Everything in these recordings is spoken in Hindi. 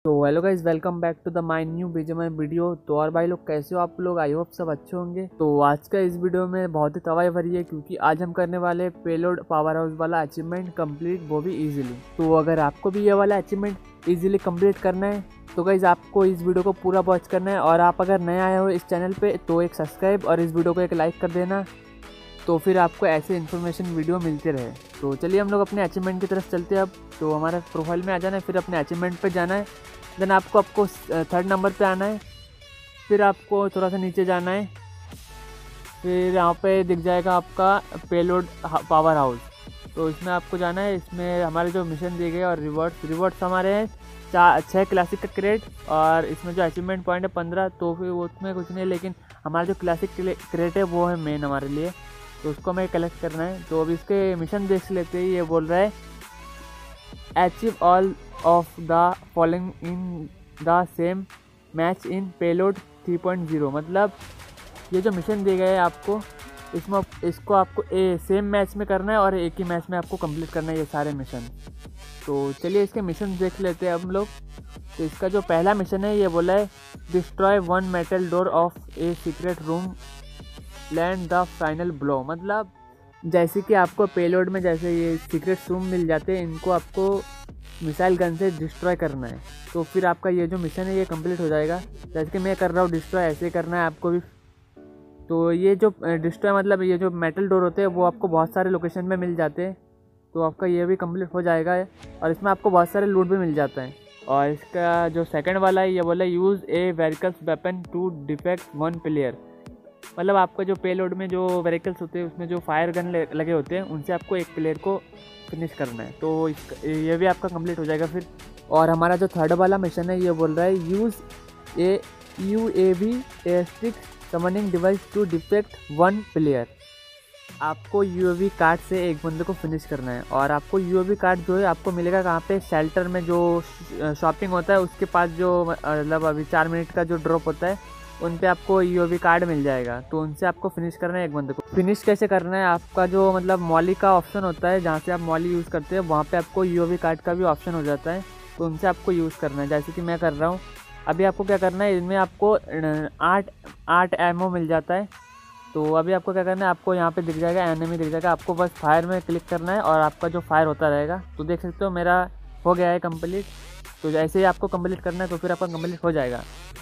तो hello guys, welcome back to the my new BGMI video. तो और भाई लोग कैसे हो आप लोग? आई होप सब अच्छे होंगे। तो आज का इस वीडियो में बहुत ही तबाही भरी है, क्योंकि आज हम करने वाले पेलोड पावर हाउस वाला अचीवमेंट कंप्लीट, वो भी इजीली। तो अगर आपको भी ये वाला अचीवमेंट इजीली कंप्लीट करना है तो गाइज आपको इस वीडियो को पूरा वॉच करना है। और आप अगर नए आए हो इस चैनल पे तो एक सब्सक्राइब और इस वीडियो को एक लाइक कर देना, तो फिर आपको ऐसे इन्फॉर्मेशन वीडियो मिलते रहे। तो चलिए हम लोग अपने अचीवमेंट की तरफ चलते हैं। अब तो हमारे प्रोफाइल में आ जाना है, फिर अपने अचीवमेंट पे जाना है। देन आपको 3rd नंबर पे आना है, फिर आपको थोड़ा सा नीचे जाना है, फिर यहाँ पे दिख जाएगा आपका पेलोड पावर हाउस। तो इसमें आपको जाना है। इसमें हमारे जो मिशन दिए गए और रिवॉर्ड्स हमारे हैं 6 क्लासिक का क्रेड, और इसमें जो अचीवमेंट पॉइंट है 15। तो फिर वो उसमें कुछ नहीं, लेकिन हमारा जो क्लासिक क्रेड है वो है मेन हमारे लिए, तो उसको हमें कलेक्ट करना है। तो अभी इसके मिशन देख लेते हैं। ये बोल रहा है achieve all of the following in the same match in payload 3.0। मतलब ये जो मिशन दिए गए हैं आपको, इसमें इसको आपको सेम मैच में करना है और एक ही मैच में आपको कंप्लीट करना है ये सारे मिशन। तो चलिए इसके मिशन देख लेते हैं हम लोग। तो इसका जो पहला मिशन है ये बोला है destroy 1 metal door of a secret room land the final blow. मतलब जैसे कि आपको पेलोड में जैसे ये सीक्रेट रूम मिल जाते हैं, इनको आपको मिसाइल गन से डिस्ट्रॉय करना है। तो फिर आपका ये जो मिशन है ये कंप्लीट हो जाएगा। जैसे कि मैं कर रहा हूँ डिस्ट्रॉय, ऐसे ही करना है आपको भी। तो ये जो डिस्ट्रॉय मतलब ये जो मेटल डोर होते हैं वो आपको बहुत सारे लोकेशन में मिल जाते हैं, तो आपका ये भी कंप्लीट हो जाएगा। और इसमें आपको बहुत सारे लूट भी मिल जाता है। और इसका जो सेकंड वाला है ये बोला use a vehicles weapon to defeat 1 player. मतलब आपका जो पेलोड में जो व्हीकल्स होते हैं उसमें जो फायर गन लगे होते हैं उनसे आपको एक प्लेयर को फिनिश करना है। तो ये भी आपका कंप्लीट हो जाएगा फिर। और हमारा जो 3rd वाला मिशन है ये बोल रहा है use a UAV airstrike summoning device to defeat 1 player. आपको UAV कार्ड से एक बंदे को फिनिश करना है। और आपको UAV कार्ड जो है आपको मिलेगा कहाँ पे? शेल्टर में जो शॉपिंग होता है उसके पास, जो मतलब अभी 4 मिनट का जो ड्रॉप होता है उन पे आपको UAV कार्ड मिल जाएगा। तो उनसे आपको फिनिश करना है एक बंदे को। फिनिश कैसे करना है? आपका जो मतलब मॉली का ऑप्शन होता है, जहाँ से आप मॉली यूज़ करते हैं वहाँ पे आपको UAV कार्ड का भी ऑप्शन हो जाता है, तो उनसे आपको यूज़ करना है। जैसे कि मैं कर रहा हूँ अभी। आपको क्या करना है, इनमें आपको 8 एमओ मिल जाता है। तो अभी आपको क्या करना है, आपको यहाँ पे दिख जाएगा एनिमी दिख जाएगा, आपको बस फायर में क्लिक करना है और आपका जो फायर होता रहेगा। तो देख सकते हो मेरा हो गया है कंप्लीट। तो जैसे ही आपको कंप्लीट करना है तो फिर आपका कंप्लीट हो जाएगा।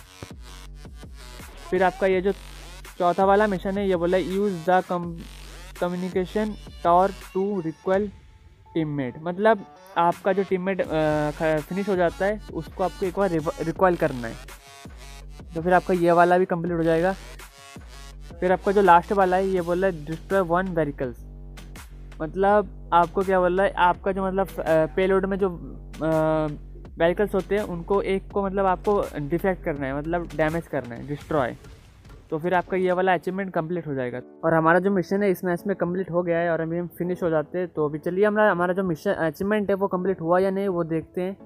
फिर आपका ये जो 4था वाला मिशन है ये बोला use the communication tower to रिक्वेल टीममेट। मतलब आपका जो टीममेट फिनिश हो जाता है उसको आपको एक बार रिकॉल करना है। तो फिर आपका ये वाला भी कंप्लीट हो जाएगा। फिर आपका जो लास्ट वाला है ये बोल रहा है डिस्ट्रॉय 1 व्हीकल्स। मतलब आपको क्या बोल रहा है, आपका जो मतलब पेलोड में जो व्हीकल्स होते हैं उनको एक को मतलब आपको डिफेक्ट करना है, मतलब डैमेज करना है, डिस्ट्रॉय। तो फिर आपका ये वाला अचीवमेंट कंप्लीट हो जाएगा। और हमारा जो मिशन है इस मैच में कंप्लीट हो गया है और अभी हम फिनिश हो जाते हैं। तो अभी चलिए हमारा जो मिशन अचीवमेंट है वो कंप्लीट हुआ या नहीं वो देखते हैं।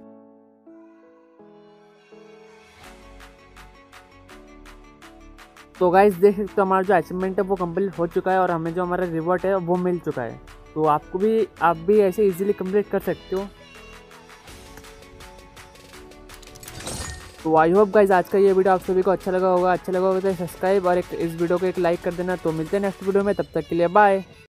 तो गाइस देख सकते हो हमारा जो अचीवमेंट है वो कंप्लीट हो चुका है और हमें जो हमारा रिवॉर्ड है वो मिल चुका है। तो आप भी ऐसे इजीली कंप्लीट कर सकते हो। तो आई होप गाइज आज का ये वीडियो आप सभी को अच्छा लगा होगा तो सब्सक्राइब और इस वीडियो को एक लाइक कर देना। तो मिलते हैं नेक्स्ट वीडियो में, तब तक के लिए बाय।